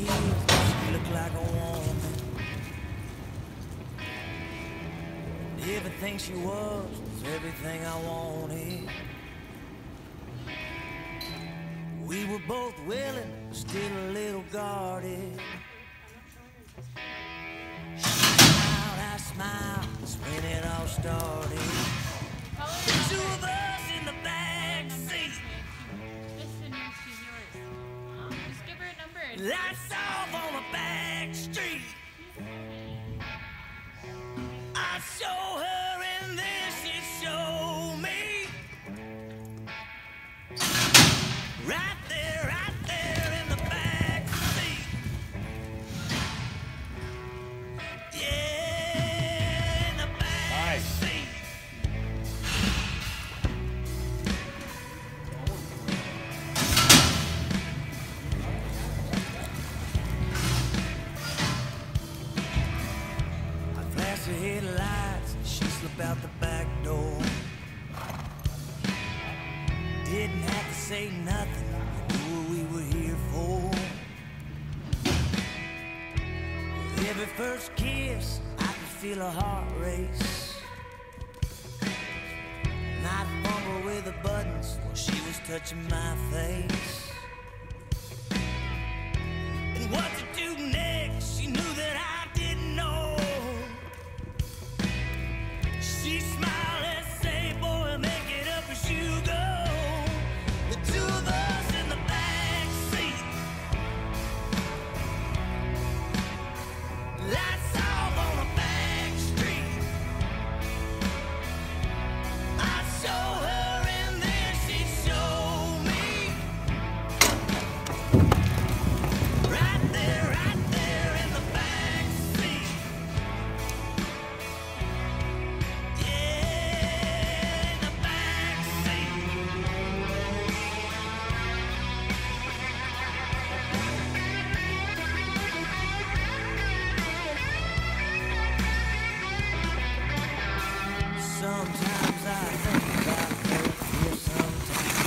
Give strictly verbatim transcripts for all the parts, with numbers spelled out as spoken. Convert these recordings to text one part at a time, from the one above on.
kids, but she looked like a woman. Everything she was was everything I wanted. We were both willing, but still a little guarded. She smiled, I smiled, that's when it all started. The two of us in the back seat. Just give her a number. Lights off on the back street. I show her and then she show me. Right there, right there in the back seat. Yeah, in the back Nice. seat. I flash the headlights and she slip out the back door. Didn't have to say nothing, I knew what we were here for. With every first kiss, I could feel a heart race. And I'd fumble with the buttons while she was touching my face. And what to do next, she knew that I didn't know. She smiled and said, boy, make it up as you go. The two of us in the back seat. Lights off on the back street. I show her and then she showed me. Right there, right there in the back seat. Yeah, in the back seat. Sometimes I think about her, yeah, sometimes.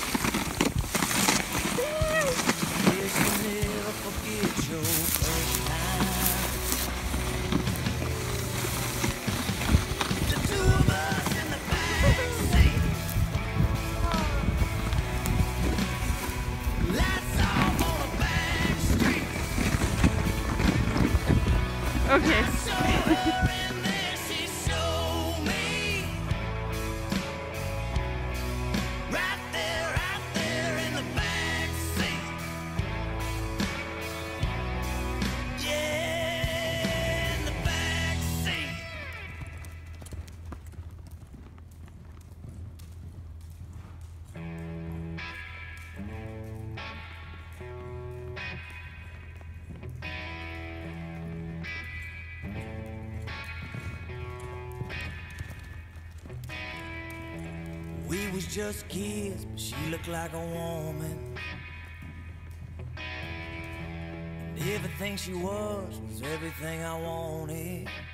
Guess you never forget your first time. The two of us in the back seat. Lights off on the back street. Okay. Show her and then she showed me. Right there, right there in the back seat. Yeah, in the back seat. We was just kids, but she looked like a woman. And everything she was was everything I wanted.